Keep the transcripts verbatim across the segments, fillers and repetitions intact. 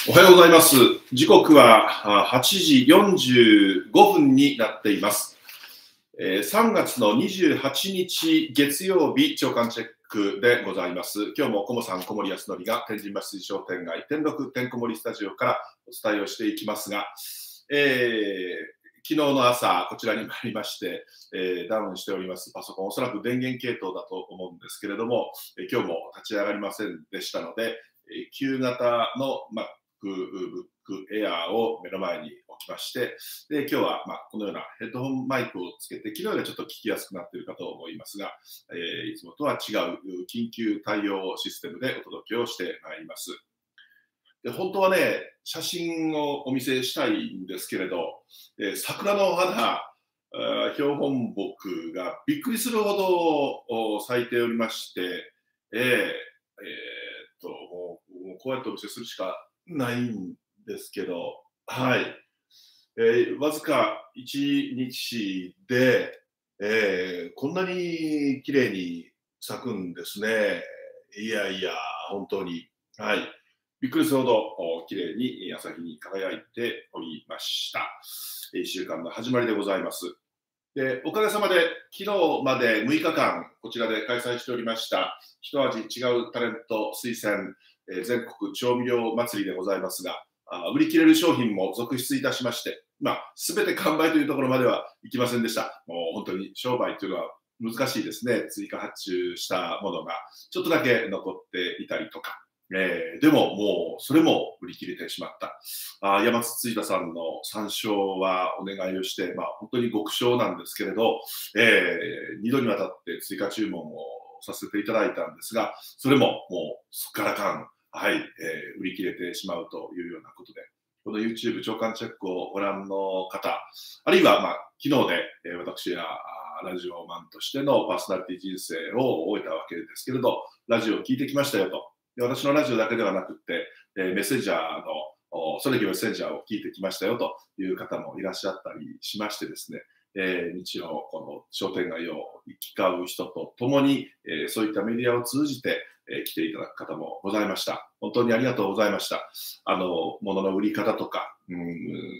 おはようございます。時刻ははちじよんじゅうごふんになっています。さんがつのにじゅうはちにち月曜日、朝刊チェックでございます。今日も小茂さん、小森康則が天神橋筋商店街天禄てんこ盛りスタジオからお伝えをしていきますが、えー昨日の朝、こちらに参りまして、えー、ダウンしておりますパソコン、おそらく電源系統だと思うんですけれども、えー、今日も立ち上がりませんでしたので、えー、旧型の MacBook Air を目の前に置きまして、で今日はまあこのようなヘッドホンマイクをつけて、昨日よりはちょっと聞きやすくなっているかと思いますが、えー、いつもとは違う緊急対応システムでお届けをしてまいります。で本当はね、写真をお見せしたいんですけれど、えー、桜の花、標本木がびっくりするほど咲いておりまして、えーえー、っともう、もうこうやってお見せするしかないんですけど、はい、えー、わずかいちにちで、えー、こんなに綺麗に咲くんですね。いやいや、本当に。はい。びっくりするほど綺麗に朝日に輝いておりました。いっしゅうかんの始まりでございます。でおかげさまで昨日までむいかかんこちらで開催しておりました一味違うタレント推薦、えー、全国調味料祭りでございますが、あ売り切れる商品も続出いたしまして、まあ、全て完売というところまではいきませんでした。もう本当に商売というのは難しいですね。追加発注したものがちょっとだけ残っていたりとか。えー、でももうそれも売り切れてしまった。あ山津追田さんの参照はお願いをして、まあ、本当に極小なんですけれど、えー、にどにわたって追加注文をさせていただいたんですが、それももうすっからかん、はいえー、売り切れてしまうというようなことで、この YouTube 朝刊チェックをご覧の方、あるいは、まあ、昨日で、えー、私やラジオマンとしてのパーソナリティ人生を終えたわけですけれど、ラジオを聞いてきましたよと。で私のラジオだけではなくて、えー、メッセンジャーの、それきメッセンジャーを聞いてきましたよという方もいらっしゃったりしましてですね、えー、日曜この商店街を行き交う人と共に、えー、そういったメディアを通じて、えー、来ていただく方もございました。本当にありがとうございました。あの、物の売り方とか、うん、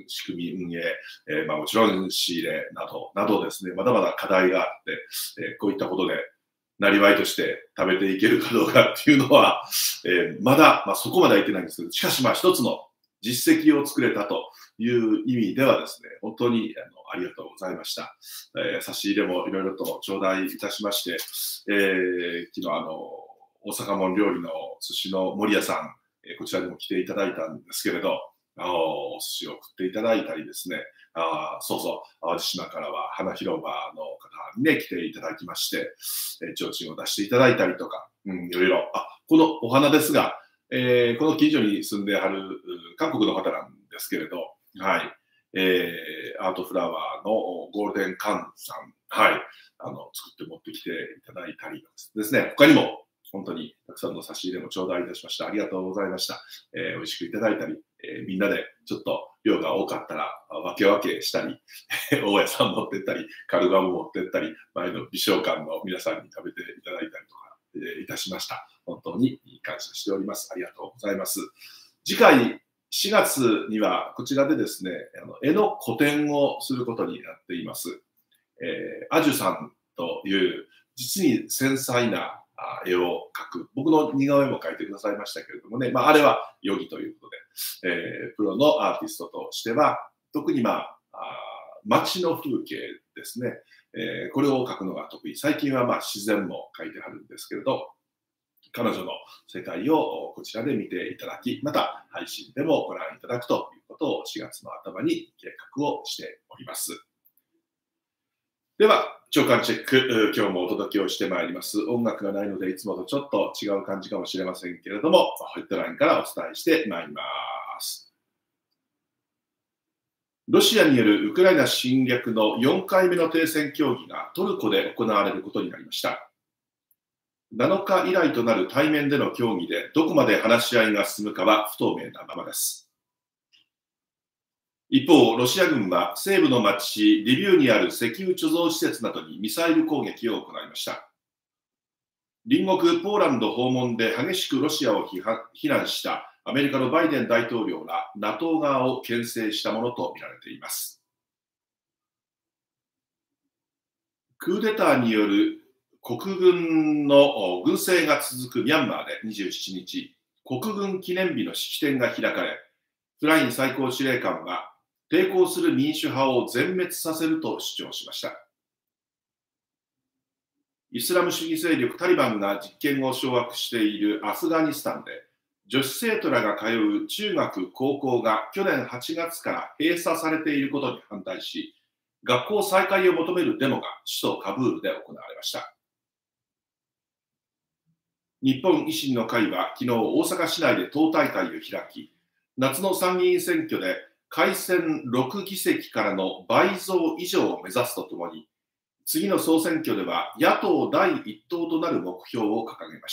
仕組み運営、えーまあ、もちろん仕入れなど、などですね、まだまだ課題があって、えー、こういったことでなりわいとして食べていけるかどうかっていうのは、えー、まだ、まあ、そこまではいってないんですけど、しかしまあ一つの実績を作れたという意味ではですね、本当にあのありがとうございました。えー、差し入れもいろいろと頂戴いたしまして、えー、昨日あの大阪門料理の寿司の森屋さん、えー、こちらにも来ていただいたんですけれど、あのお寿司を食っていただいたりですね、あそうそう、淡路島からは花広場の方にね、来ていただきまして、えー、提灯を出していただいたりとか、うん、いろいろ、あ、このお花ですが、えー、この近所に住んではる韓国の方なんですけれど、はい、えー、アートフラワーのゴールデンカンさん、はい、あの、作って持ってきていただいたりですね、他にも本当にたくさんの差し入れも頂戴いたしました。ありがとうございました。えー、美味しくいただいたり、えー、みんなでちょっと量が多かったら分け分けしたり、大家さん持ってったり、カルガモ持ってったり、前の美商館の皆さんに食べていただいたりとか、えー、いたしました。本当に感謝しております。ありがとうございます。次回しがつにはこちらでですね、あの絵の個展をすることになっています。えー、アジュさんという実に繊細な絵を描く、僕の似顔絵も描いてくださいましたけれどもね、まあ、あれはヨギということで、えー、プロのアーティストとしては、特に、まあ、あ街の風景ですね、えー、これを描くのが得意。最近はまあ自然も描いてあるんですけれど、彼女の世界をこちらで見ていただき、また配信でもご覧いただくということをしがつの頭に計画をしております。では、朝刊チェック、今日もお届けをしてまいります。音楽がないので、いつもとちょっと違う感じかもしれませんけれども、ヘッドラインからお伝えしてまいります。ロシアによるウクライナ侵略のよんかいめの停戦協議がトルコで行われることになりました。なのか以来となる対面での協議で、どこまで話し合いが進むかは不透明なままです。一方、ロシア軍は西部の町リビウにある石油貯蔵施設などにミサイル攻撃を行いました。隣国ポーランド訪問で激しくロシアを非難したアメリカのバイデン大統領ら ナトー 側を牽制したものとみられています。クーデターによる国軍の軍政が続くミャンマーでにじゅうしちにち、国軍記念日の式典が開かれ、フライン最高司令官は抵抗する民主派を全滅させると主張しました。イスラム主義勢力タリバンが実権を掌握しているアフガニスタンで、女子生徒らが通う中学・高校が去年はちがつから閉鎖されていることに反対し、学校再開を求めるデモが首都カブールで行われました。日本維新の会は昨日大阪市内で党大会を開き、夏の参議院選挙で改選ろくぎせきからの倍増以上を目指すとともに、次の総選挙では野党だいいっ党となる目標を掲げました。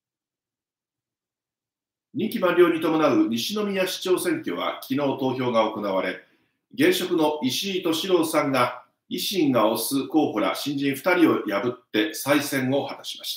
任期満了に伴う西宮市長選挙は昨日投票が行われ、現職の石井俊郎さんが維新が推す候補ら新人ふたりを破って再選を果たしました。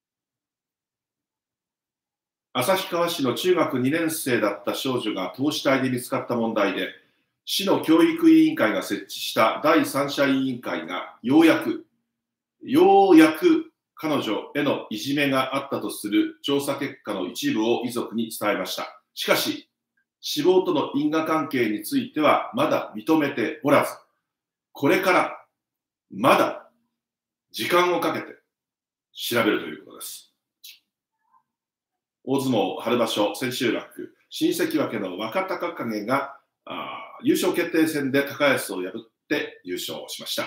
旭川市の中学にねん生だった少女が凍死体で見つかった問題で、市の教育委員会が設置した第三者委員会がようやく、ようやく彼女へのいじめがあったとする調査結果の一部を遺族に伝えました。しかし、死亡との因果関係についてはまだ認めておらず、これからまだ時間をかけて調べるということです。大相撲春場所千秋楽、新関脇の若隆景があ優勝決定戦で高安を破って優勝しました。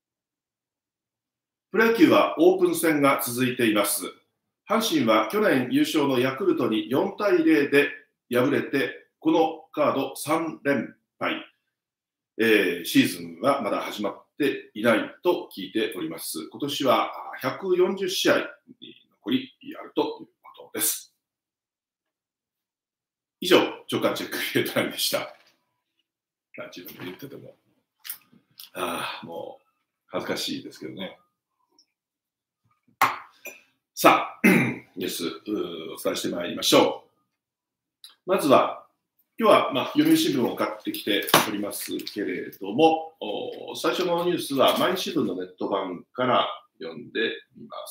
プロ野球はオープン戦が続いています。阪神は去年優勝のヤクルトによんたいゼロで敗れて、このカードさんれんぱい、えー、シーズンはまだ始まっていないと聞いております。今年はひゃくよんじゅうしあいに残りあるということです。以上、直感チェックヘッドラインでした。自分で言ってても、ああ、もう恥ずかしいですけどね。さあ、ニュースお伝えしてまいりましょう。まずは、今日は、まあ、読売新聞を買ってきておりますけれども、最初のニュースは毎日新聞のネット版から読んでみます。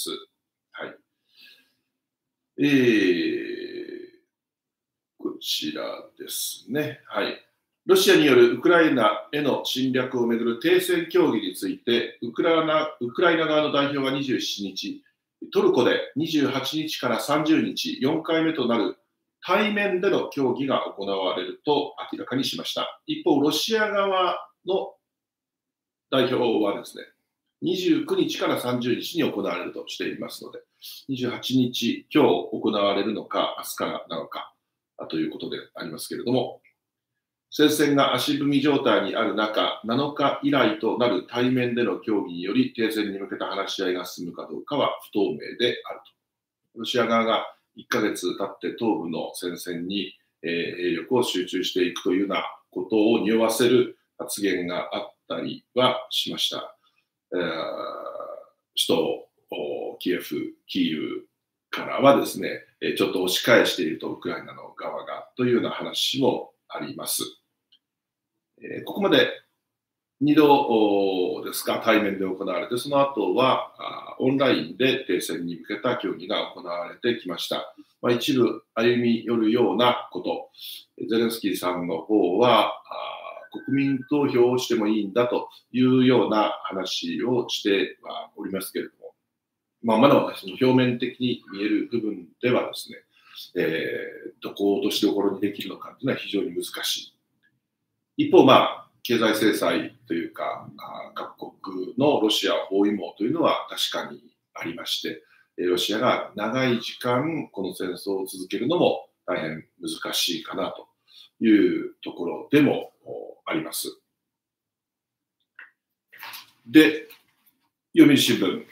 はい。えー、こちらですね。はい。ロシアによるウクライナへの侵略をめぐる停戦協議について、ウクライナ、ウクライナ側の代表がにじゅうしちにち、トルコでにじゅうはちにちからさんじゅうにち、よんかいめとなる対面での協議が行われると明らかにしました。一方、ロシア側の代表はですね、にじゅうくにちからさんじゅうにちに行われるとしていますので、にじゅうはちにち、今日行われるのか、明日からなのかということでありますけれども、戦線が足踏み状態にある中、なのか以来となる対面での協議により停戦に向けた話し合いが進むかどうかは不透明であると。ロシア側がいっかげつ経って東部の戦線に、えー、兵力を集中していくというようなことを匂わせる発言があったりはしました。えー、首都キエフ、キーウからはですね、ちょっと押し返しているとウクライナの側がというような話もあります。ここまでにどですか、対面で行われて、その後はオンラインで停戦に向けた協議が行われてきました。まあ、一部歩み寄るようなこと、ゼレンスキーさんの方は国民投票をしてもいいんだというような話をしてはおりますけれども、まあ、まだ私の表面的に見える部分ではですね、えー、どこを落としどころにできるのかというのは非常に難しい。一方、まあ、経済制裁というか、各国のロシア包囲網というのは確かにありまして、ロシアが長い時間この戦争を続けるのも大変難しいかなというところでもあります。で、読売新聞、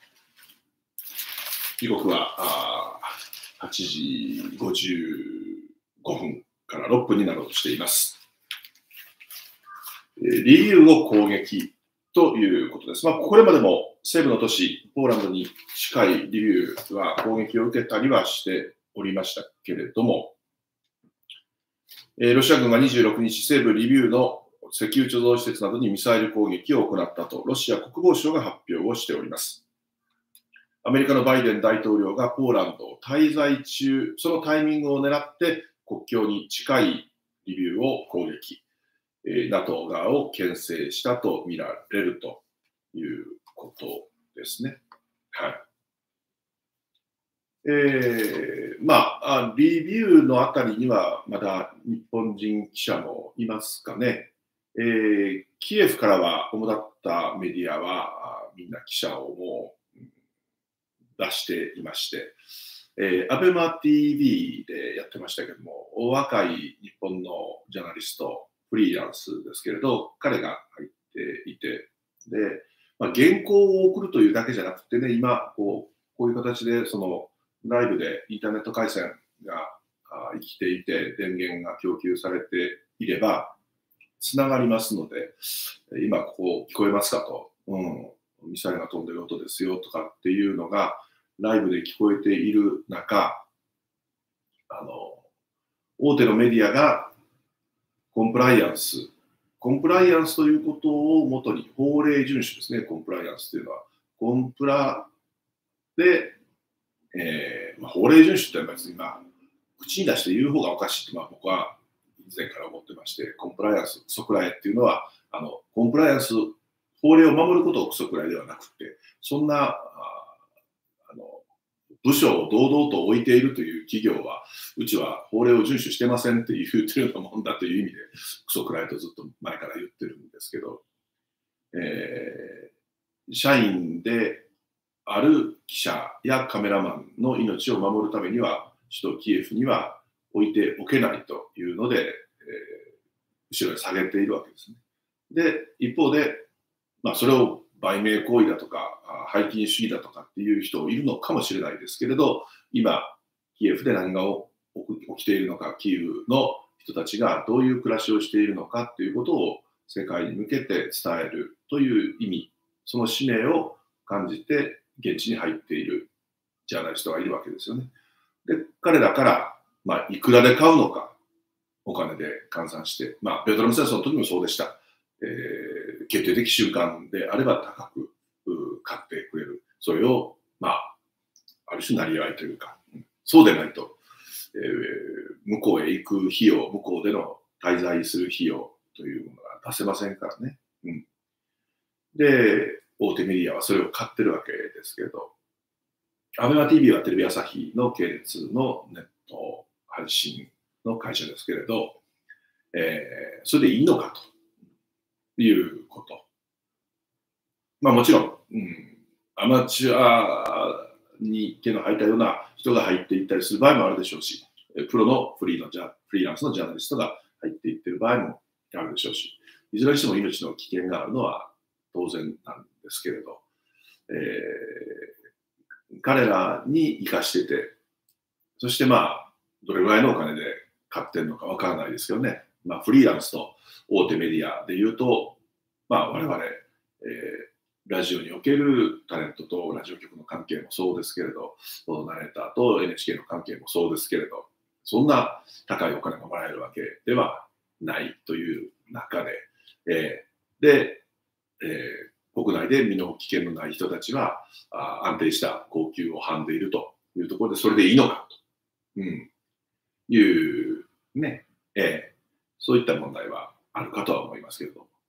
時刻ははちじごじゅうごふんからろっぷんになろうとしています。リビウを攻撃ということです。まあ、これまでも西部の都市、ポーランドに近いリビウは攻撃を受けたりはしておりましたけれども、えー、ロシア軍がにじゅうろくにち、西部リビウの石油貯蔵施設などにミサイル攻撃を行ったと、ロシア国防省が発表をしております。アメリカのバイデン大統領がポーランドを滞在中、そのタイミングを狙って国境に近いリビウを攻撃、えー、NATO 側を牽制したとみられるということですね。はい。えー、まあ、リビウのあたりにはまだ日本人記者もいますかね。えー、キエフからは主だったメディアはみんな記者をもう出していまして、えー、アベマ ティーブイ でやってましたけども、若い日本のジャーナリスト、フリーランスですけれど、彼が入っていて、で、まあ、原稿を送るというだけじゃなくてね、今こう、こういう形でそのライブでインターネット回線が生きていて、電源が供給されていれば、つながりますので、今ここ聞こえますかと、うん、ミサイルが飛んでる音ですよとかっていうのが、ライブで聞こえている中、あの、大手のメディアがコンプライアンス、コンプライアンスということをもとに、法令遵守ですね、コンプライアンスというのは。コンプラで、えーまあ、法令遵守って別に、まあ、口に出して言う方がおかしいって、まあ、僕は以前から思ってまして、コンプライアンス、クソくらいっていうのは、あのコンプライアンス、法令を守ることをクソくらいではなくて、そんなああの部署を堂々と置いているという企業は、うちは法令を遵守してませんって言ってるようなもんだという意味で、クソくらいとずっと前から言ってるんですけど、えー、社員である記者やカメラマンの命を守るためには、首都キエフには置いておけないというので、えー、後ろに下げているわけですね。で、一方で、まあ、それを売名行為だとか、背金主義だとかっていう人いるのかもしれないですけれど、今、キエフで何が起きているのか、キーウの人たちがどういう暮らしをしているのかっていうことを世界に向けて伝えるという意味、その使命を感じて現地に入っているジャーナリストがいるわけですよね。で、彼らから、まあ、いくらで買うのか、お金で換算して、まあ、ベトナム戦争の時もそうでした。えー、決定的瞬間であれば高く買ってくれる。それを、まあ、ある種、なりわいというか、そうでないと、えー、向こうへ行く費用、向こうでの滞在する費用というものが出せませんからね。うん、で、大手メディアはそれを買ってるわけですけど、アベマ ティーブイ はテレビ朝日の系列のネット配信の会社ですけれど、えー、それでいいのかということ。まあもちろん、うん、アマチュアに手の入ったような人が入っていったりする場合もあるでしょうし、プロのフリーのジャフリーランスのジャーナリストが入っていってる場合もあるでしょうし、いずれにしても命の危険があるのは当然なんですけれど、えー、彼らに生かしてて、そしてまあ、どれぐらいのお金で買ってるのかわからないですけどね、まあ、フリーランスと大手メディアで言うと、まあ、我々、えー、ラジオにおけるタレントとラジオ局の関係もそうですけれど、ナレーターと エヌエイチケー の関係もそうですけれど、そんな高いお金がもらえるわけではないという中で、えー、で、えー、国内で身の危険のない人たちはあ安定した高級をはんでいるというところで、それでいいのかと、うん、いうね、えー、そういった問題はあるかとは思いますけれど。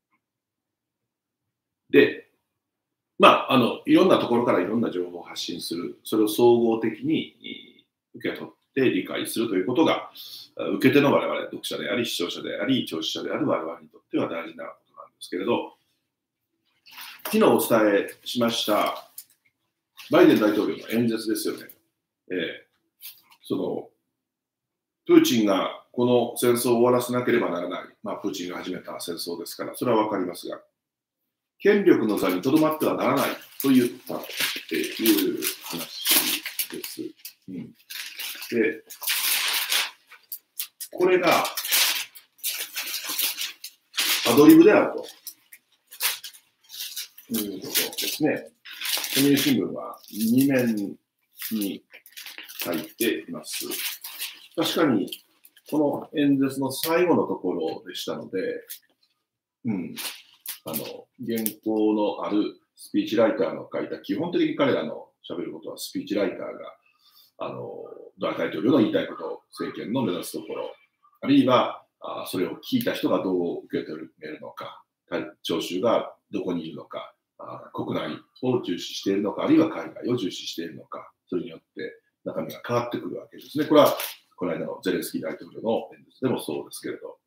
で、まあ、あの、いろんなところからいろんな情報を発信する、それを総合的に受け取って理解するということが、受け手の我々、読者であり、視聴者であり、聴取者である我々にとっては大事なことなんですけれど、昨日お伝えしましたバイデン大統領の演説ですよね。えー、そのプーチンがこの戦争を終わらせなければならない、まあ、プーチンが始めた戦争ですから、それは分かりますが、権力の座にとどまってはならないと言ったっていう話です。うん、で、これがアドリブであるということですね。読売新聞はに面に書いています。確かに、この演説の最後のところでしたので、うん、あの原稿のあるスピーチライターの書いた、基本的に彼らのしゃべることはスピーチライターがあのドナ大統領の言いたいこと、政権の目指すところ、あるいはあそれを聞いた人がどう受け止めるのか、聴衆がどこにいるのか、あ国内を重視しているのか、あるいは海外を重視しているのか、それによって中身が変わってくるわけですね。これはこの間のゼレンスキー大統領の演説でもそうですけれど。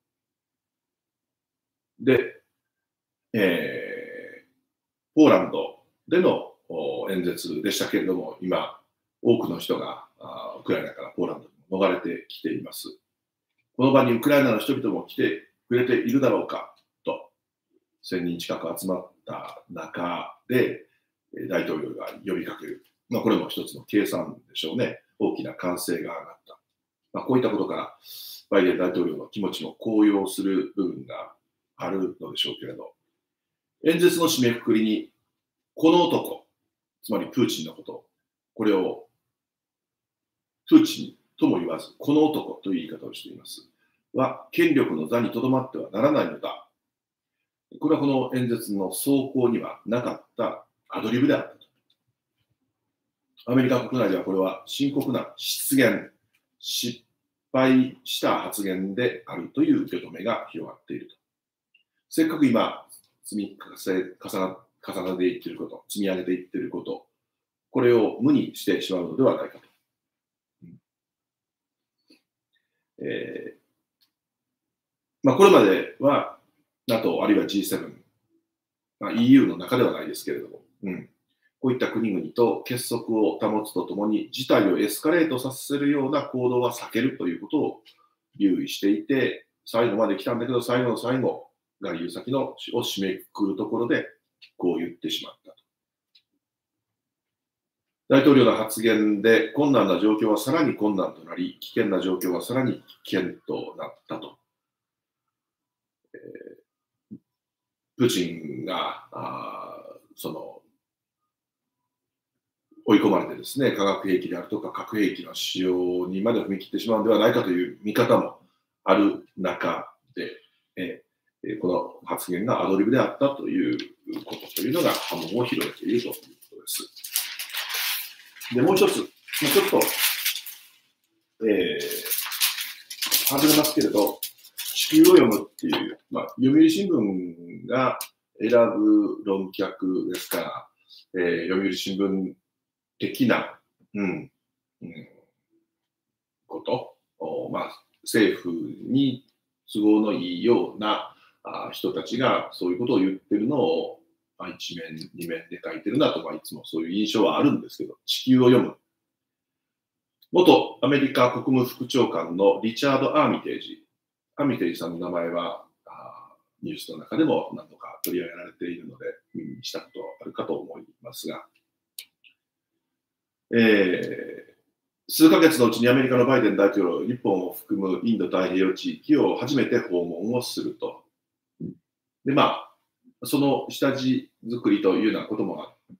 で、えー、ポーランドでの演説でしたけれども、今、多くの人がウクライナからポーランドに逃れてきています。この場にウクライナの人々も来てくれているだろうかと、せんにん近く集まった中で、大統領が呼びかける。まあ、これも一つの計算でしょうね。大きな歓声が上がった。まあ、こういったことから、バイデン大統領の気持ちも高揚する部分があるのでしょうけれど、演説の締めくくりに、この男、つまりプーチンのこと、これをプーチンとも言わず、この男という言い方をしています。は、権力の座にとどまってはならないのだ。これはこの演説の草稿にはなかったアドリブであったと。アメリカ国内ではこれは深刻な失言、失敗した発言であるという受け止めが広がっていると。せっかく今、積み重な重ねていっていること、積み上げていっていること、これを無にしてしまうのではないかと。うんえーまあ、これまでは NATO あるいは ジーセブン、まあ、イーユー の中ではないですけれども、うん、こういった国々と結束を保つとともに事態をエスカレートさせるような行動は避けるということを留意していて、最後まで来たんだけど、最後の最後が言う先のを締めくくるところでこう言ってしまったと。大統領の発言で困難な状況はさらに困難となり、危険な状況はさらに危険となったと。えー、プーチンがあその追い込まれてですね、化学兵器であるとか核兵器の使用にまで踏み切ってしまうのではないかという見方もある中で、えー、この発言がアドリブであったということというのが波紋を広げているということです。で、もう一つ、ちょっと、えー、外れますけれど、地球を読むっていう、まあ、読売新聞が選ぶ論客ですから、えー、読売新聞的な、うんうん、ことを、まあ、政府に都合のいいようなあ人たちがそういうことを言ってるのを、まあ、一面、二面で書いてるなと、まあ、いつもそういう印象はあるんですけど、地球を読む。元アメリカ国務副長官のリチャード・アーミテージ。アーミテージさんの名前はあニュースの中でも何度か取り上げられているので、耳にしたことあるかと思いますが、えー、数ヶ月のうちにアメリカのバイデン大統領、日本を含むインド太平洋地域を初めて訪問をすると。で、まあ、その下地作りというようなこともあって、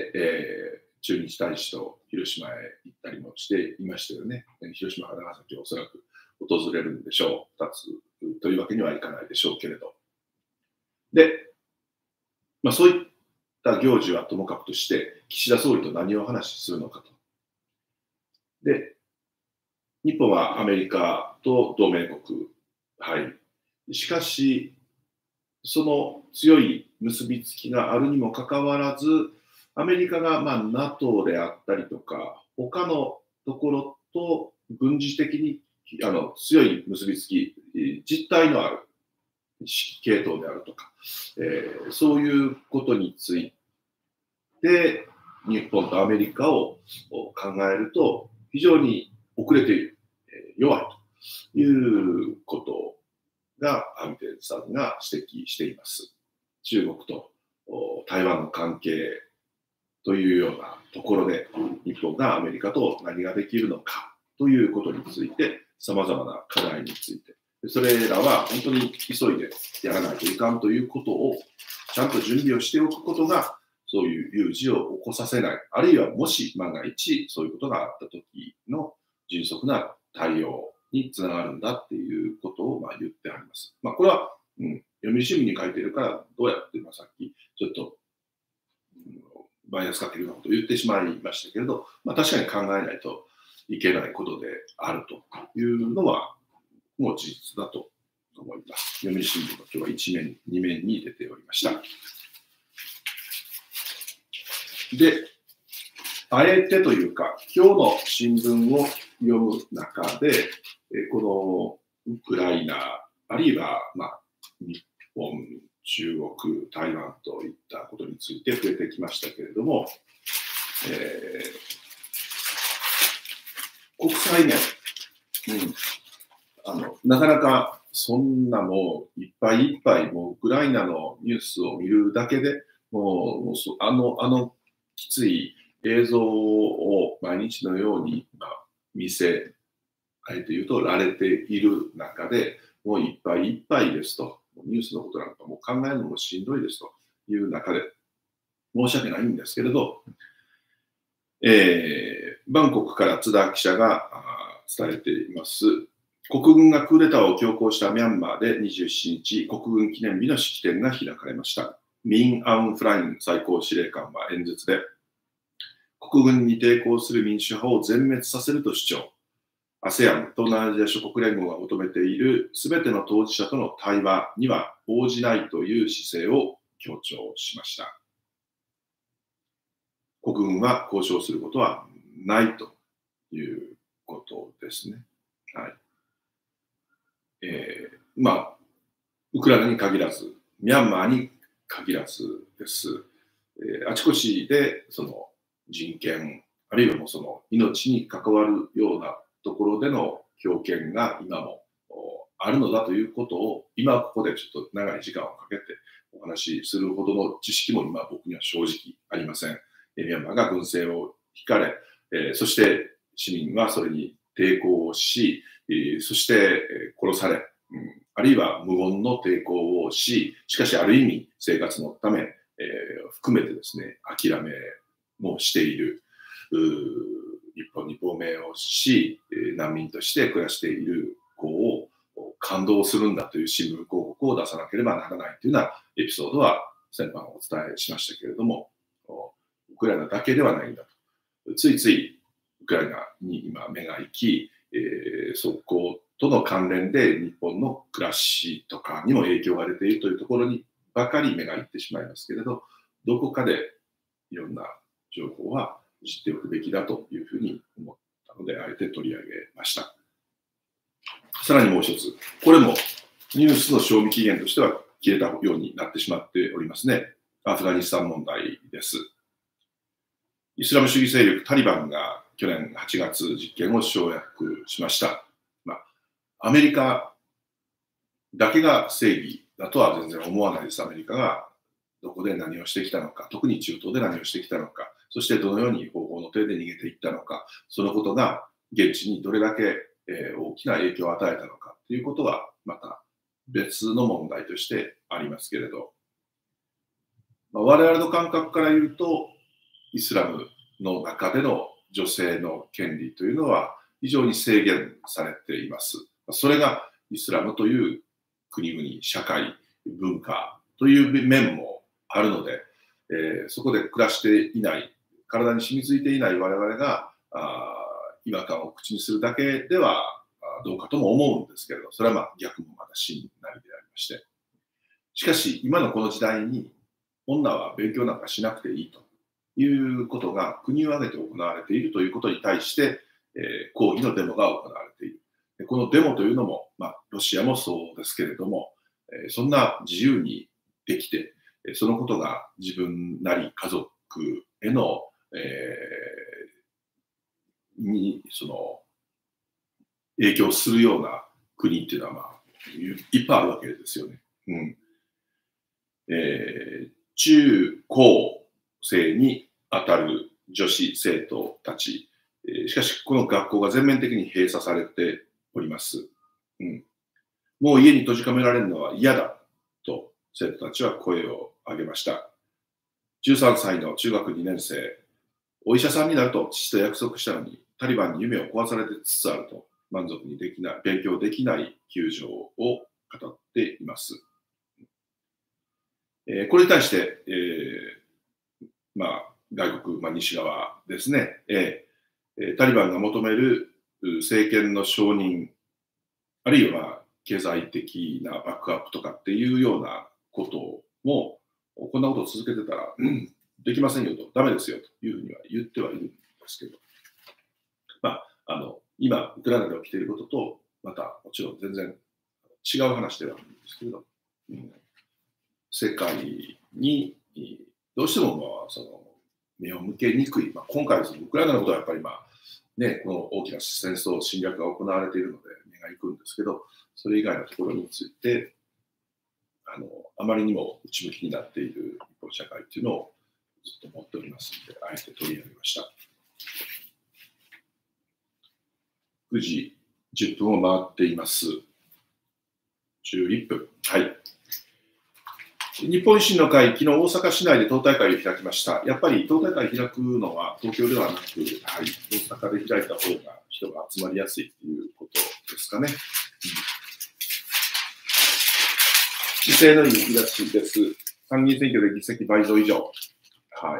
えー、駐日大使と広島へ行ったりもしていましたよね。広島、長崎をおそらく訪れるんでしょう。立つというわけにはいかないでしょうけれど。で、まあ、そういった行事はともかくとして、岸田総理と何を話しするのかと。で、日本はアメリカと同盟国、はい。しかし、その強い結びつきがあるにもかかわらず、アメリカがまあ NATO であったりとか、他のところと軍事的にあの強い結びつき、実態のある指揮系統であるとか、えー、そういうことについて、日本とアメリカを考えると、非常に遅れている、弱いということがアミテージさんが指摘しています。中国と台湾の関係というようなところで、日本がアメリカと何ができるのかということについて、さまざまな課題について、それらは本当に急いでやらないといかんということを、ちゃんと準備をしておくことが、そういう有事を起こさせない、あるいはもし万が一そういうことがあったとき迅速な対応につながるんだっていうことをまあ言ってあります。まあ、これは、うん、読売新聞に書いているから、どうやって、まあ、さっきちょっと、うん、バイアスかけるようなことを言ってしまいましたけれど、まあ、確かに考えないといけないことであるというのは、もう事実だと思います。読売新聞の今日はいち面、に面に出ておりました。で、あえてというか、今日の新聞を読む中で、このウクライナ、あるいは、まあ、日本、中国、台湾といったことについて触れてきましたけれども、えー、国際面、うん、あの、なかなかそんなもういっぱいいっぱいもうウクライナのニュースを見るだけでもう、もうあの、あのきつい映像を毎日のように、まあ、見せ、あえて言うとられている中で、もういっぱいいっぱいですと、ニュースのことなんかもう考えるのもしんどいですという中で、申し訳ないんですけれど、えー、バンコクから津田記者が伝えています。国軍がクーデターを強行したミャンマーでにじゅうしちにち、国軍記念日の式典が開かれました。ミン・アウン・フライン最高司令官は演説で、国軍に抵抗する民主派を全滅させると主張。アセアン 東南アジア諸国連合が求めているすべての当事者との対話には応じないという姿勢を強調しました。国軍は交渉することはないということですね。はい。えー、まあ、ウクライナに限らず、ミャンマーに限らずです。えー、あちこちでその人権、あるいはもうその命に関わるようなところでの強権が今もあるのだということを、今ここでちょっと長い時間をかけてお話しするほどの知識も今僕には正直ありません。ミャンマーが軍政を引かれ、えー、そして市民はそれに抵抗をし、えー、そして殺され、うん、あるいは無言の抵抗をし、しかしある意味生活のため、えー、含めてですね、諦めもしている。日本に亡命をし、難民として暮らしている子を感動するんだという新聞広告を出さなければならないというようなエピソードは先般お伝えしましたけれども、ウクライナだけではないんだと。ついついウクライナに今目が行き、えー、そことの関連で日本の暮らしとかにも影響が出ているというところにばかり目が行ってしまいますけれど、どこかでいろんな情報は知っておくべきだというふうに思ったので、あえて取り上げました。さらにもう一つ、これもニュースの賞味期限としては消えたようになってしまっておりますね。アフガニスタン問題です。イスラム主義勢力タリバンが去年はちがつ実権を掌握しました。まあ、アメリカだけが正義だとは全然思わないです。アメリカがどこで何をしてきたのか、特に中東で何をしてきたのか、そしてどのように方法の手で逃げていったのか、そのことが現地にどれだけ、えー、大きな影響を与えたのかということはまた別の問題としてありますけれど、まあ、我々の感覚から言うと、イスラムの中での女性の権利というのは非常に制限されています。それがイスラムという国々、社会、文化という面もあるので、えー、そこで暮らしていない、体に染みついていない我々があ違和感を口にするだけではどうかとも思うんですけれど、それはまあ逆もまだ真なりでありまして。しかし、今のこの時代に女は勉強なんかしなくていいということが国を挙げて行われているということに対して、えー、抗議のデモが行われている。でこのデモというのも、まあ、ロシアもそうですけれども、えー、そんな自由にできて、そのことが自分なり家族への、えー、にその影響するような国っていうのは、まあ、いっぱいあるわけですよね。うんえー、中高生にあたる女子生徒たち、えー、しかしこの学校が全面的に閉鎖されております。うん、もう家に閉じ込められるのは嫌だと生徒たちは声を上げました。じゅうさんさいの中学にねん生、お医者さんになると父と約束したのに、 タリバンに夢を壊されてつつあると、満足にできない、勉強できない窮状を語っています。えー、これに対して、えーまあ、外国、まあ、西側ですね、えー、タリバンが求める政権の承認、あるいは、まあ、経済的なバックアップとかっていうようなことも、こんなことを続けてたら、うん、できませんよと、ダメですよというふうには言ってはいるんですけど、まあ、あの今、ウクライナで起きていることと、またもちろん全然違う話ではあるんですけれど、うん、世界にどうしても、まあ、その目を向けにくい、まあ、今回、そのウクライナのことはやっぱり、まあね、この大きな戦争、侵略が行われているので目が行くんですけど、それ以外のところについて、あのあまりにも内向きになっている日本社会というのをずっと持っておりますので、あえて取り上げました。くじじゅっぷんを回っています。じゅういっぷん。はい。日本維新の会、昨日大阪市内で党大会を開きました。やっぱり党大会を開くのは東京ではなく、はい、大阪で開いた方が人が集まりやすいということですかね。姿勢のいい見出しです。参議院選挙で議席倍増以上。はい。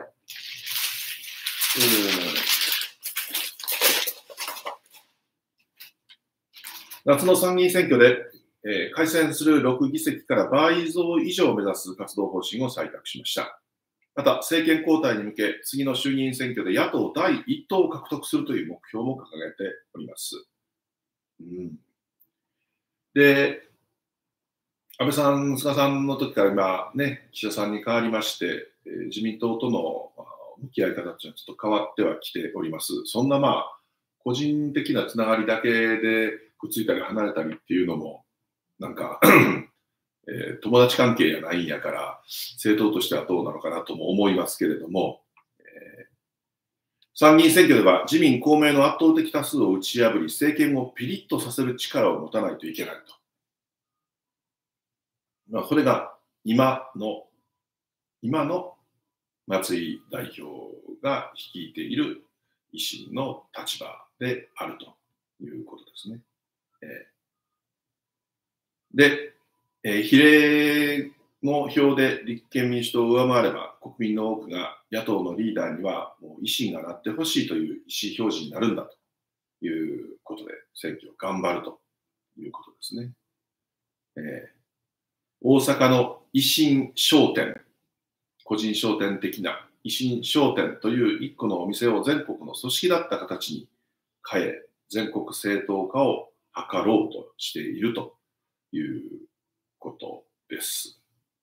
夏の参議院選挙で、えー、改選するろくぎせきから倍増以上を目指す活動方針を採択しました。また、政権交代に向け、次の衆議院選挙で野党だいいっ党を獲得するという目標も掲げております。うん、で、安倍さん、菅さんの時から今、ね、岸田さんに代わりまして、えー、自民党との向き合い方というのはちょっと変わってはきております。そんなまあ、個人的なつながりだけでくっついたり離れたりっていうのも、なんか、えー、友達関係じゃないんやから、政党としてはどうなのかなとも思いますけれども、えー、参議院選挙では自民・公明の圧倒的多数を打ち破り、政権をピリッとさせる力を持たないといけないと。まあ、それが今の、今の松井代表が率いている維新の立場であるということですね。えー、で、えー、比例の票で立憲民主党を上回れば、国民の多くが野党のリーダーにはもう維新がなってほしいという意思表示になるんだということで、選挙を頑張るということですね。えー、大阪の維新商店、個人商店的な維新商店という一個のお店を全国の組織だった形に変え、全国正当化を図ろうとしているということです。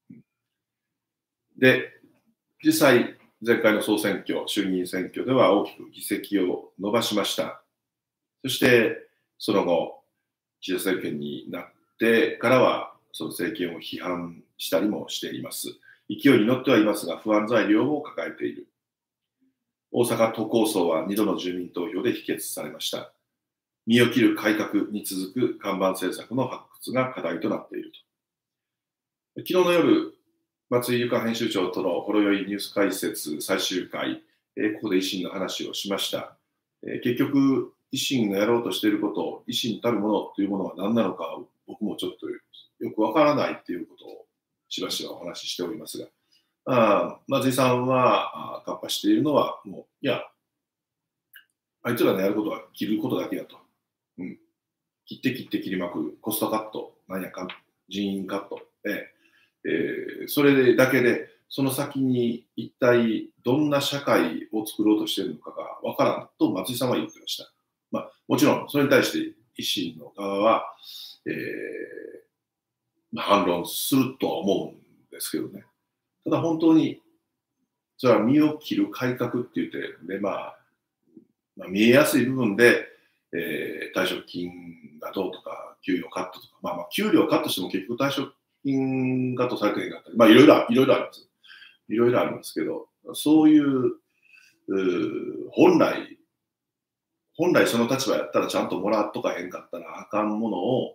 で、実際、前回の総選挙、衆議院選挙では大きく議席を伸ばしました。そして、その後、岸田政権になってからは、その政権を批判したりもしています。勢いに乗ってはいますが、不安材料を抱えている。大阪都構想はにどの住民投票で否決されました。身を切る改革に続く看板政策の発掘が課題となっていると。昨日の夜、松井由香編集長とのほろ酔いニュース解説最終回、えー、ここで維新の話をしました。えー、結局、維新がやろうとしていること、維新たるものというものは何なのか、僕もちょっとよくわからないということをしばしばお話ししておりますが、あ松井さんはカッパしているのは、もう、いや、あいつらのやることは切ることだけだと。うん、切って切って切りまくる、コストカット、なんやかん、人員カット。ええー、それだけで、その先に一体どんな社会を作ろうとしているのかがわからんと松井さんは言ってました。まあ、もちろん、それに対して維新の側は、えーまあ、反論するとは思うんですけどね。ただ本当に、それは身を切る改革って言って、で、まあ、まあ、見えやすい部分で、えー、退職金がどうとか、給与カットとか、まあ、まあ給料カットしても結局退職金カットされてへんかったり、まあいろいろ、いろいろあります。いろいろありますけど、そういう、う本来、本来その立場やったらちゃんともらっとかへんかったらあかんものを、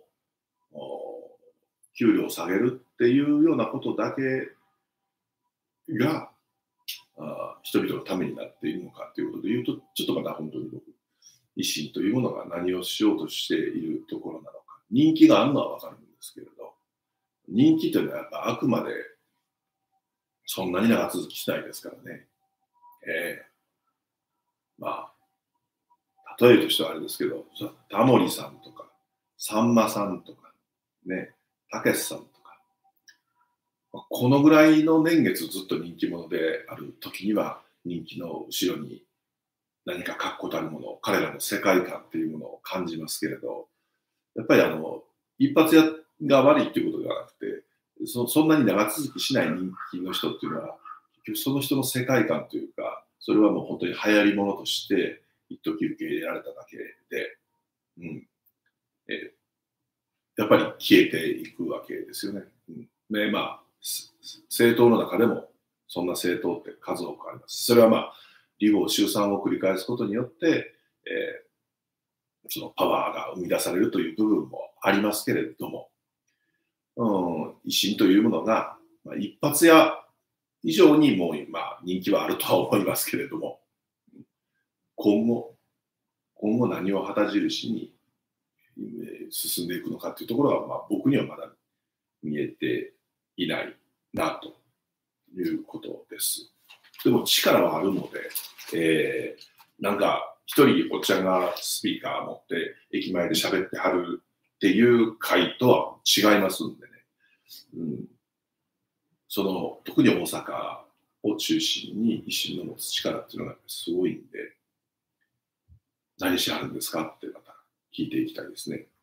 給料を下げるっていうようなことだけが、あ人々のためになっているのかということで言うと、ちょっとまだ本当に僕、 維新というものが何をしようとしているところなのか。人気があるのはわかるんですけれど、人気というのはやっぱあくまでそんなに長続きしないですからね。ええまあ、例えとしてはあれですけど、タモリさんとか、さんまさんとか、ね、たけしさんとか、このぐらいの年月ずっと人気者である時には、人気の後ろに何か確固たるもの、彼らの世界観っていうものを感じますけれど、やっぱりあの、一発屋が悪いっていうことではなくて、そそんなに長続きしない人気の人っていうのは、結局その人の世界観というか、それはもう本当に流行りものとして、一時受け入れられただけで、うんえー、やっぱり消えていくわけですよね。うん、で、まあ、政党の中でも、そんな政党って数多くあります。それはまあ、離合集散を繰り返すことによって、えー、そのパワーが生み出されるという部分もありますけれども、うん、維新というものが、まあ、一発屋以上にもう今人気はあるとは思いますけれども、今後、今後何を旗印に進んでいくのかというところは、まあ、僕にはまだ見えていないなということです。でも力はあるので、えー、なんか一人おっちゃんがスピーカー持って駅前で喋ってはるっていう会とは違いますんでね。うん、その特に大阪を中心に維新の持つ力っていうのがすごいんで、何しはるんですかってまた聞いていきたいですね。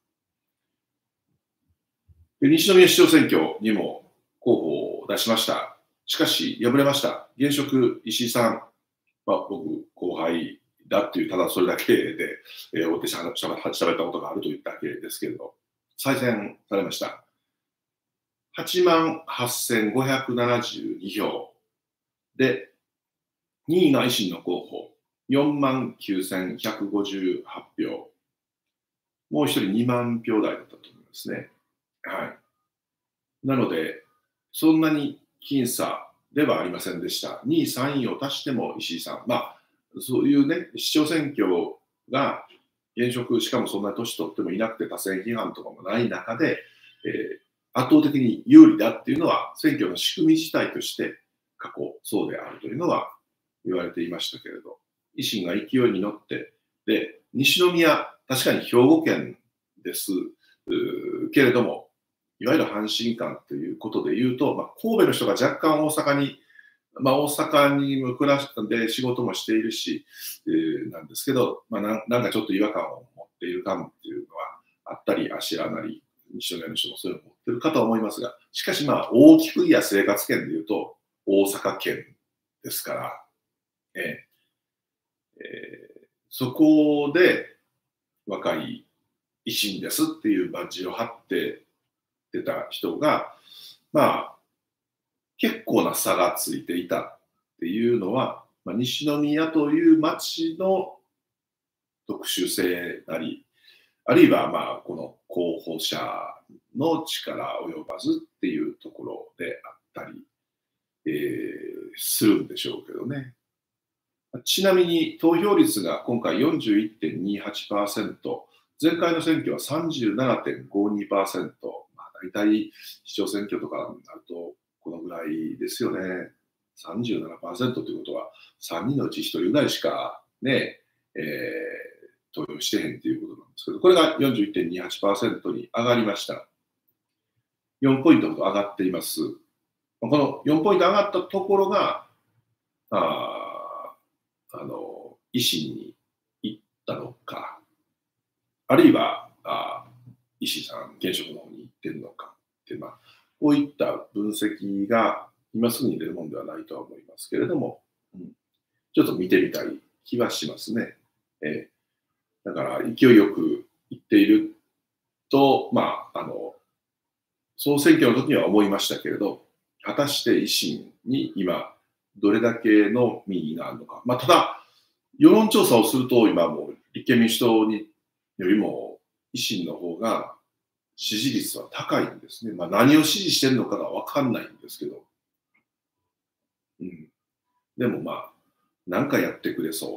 で西宮市長選挙にも候補を出しました。しかし敗れました。現職石井さん、まあ、僕後輩だっていうただそれだけで、えー、大手しゃべったことがあるというだけですけれど、再選されました。はちまんはっせんごひゃくななじゅうにひょうで、にいが維新の候補、よんまんきゅうせんひゃくごじゅうはちひょう。もう一人にまんひょう台だったと思いますね。はい。なので、そんなに僅差ではありませんでした。にい、さんいを足しても石井さん。まあ、そういうね、市長選挙が現職、しかもそんな年取ってもいなくて多選批判とかもない中で、えー圧倒的に有利だっていうのは選挙の仕組み自体として過去そうであるというのは言われていましたけれど、維新が勢いに乗って、で、西宮、確かに兵庫県ですけれども、いわゆる阪神間ということで言うと、まあ、神戸の人が若干大阪に、まあ、大阪に暮らして仕事もしているし、えー、なんですけど、まあな、なんかちょっと違和感を持っている感っていうのはあったり、あしらなり、西宮の人もそういうのを持ってるかとは思いますが、しかしまあ大きく言や生活圏でいうと大阪県ですから、えーえー、そこで若い維新ですっていうバッジを貼って出た人が、まあ結構な差がついていたっていうのは、まあ、西宮という町の特殊性なり、あるいはまあこの候補者の力及ばずっていうところであったり、えー、するんでしょうけどね。ちなみに投票率が今回 よんじゅういってんにはちパーセント、前回の選挙は さんじゅうななてんごにパーセント、まあ、大体市長選挙とかになるとこのぐらいですよね。さんじゅうななパーセント ということはさんにんのうちひとりぐらいしかね、えー投票してへんということなんですけど、これが よんじゅういってんにはちパーセント に上がりました。よんポイントほど上がっています。このよんポイント上がったところが、ああの維新に行ったのか、あるいはあ石井さん、現職の方に行ってるのかって、まあ、こういった分析が今すぐに出るものではないとは思いますけれども、うん、ちょっと見てみたい気はしますね。えーだから勢いよくいっていると、まあ、あの、総選挙の時には思いましたけれど、果たして維新に今、どれだけの民意があるのか。まあ、ただ、世論調査をすると、今もう立憲民主党によりも維新の方が支持率は高いんですね。まあ、何を支持しているのかが分かんないんですけど。うん、でもまあ、何かやってくれそう。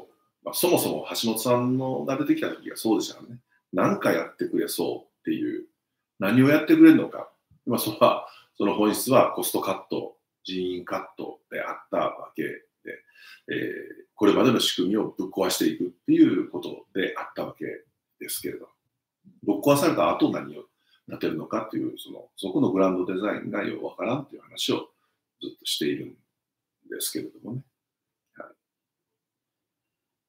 まあ、そもそも橋本さんのが出てきた時がそうでしたからね。何かやってくれそうっていう、何をやってくれるのか。まあ、それは、その本質はコストカット、人員カットであったわけで、えー、これまでの仕組みをぶっ壊していくっていうことであったわけですけれど、ぶっ壊された後何を立てるのかっていう、その、そこのグランドデザインがよくわからんっていう話をずっとしているんですけれどもね。はい、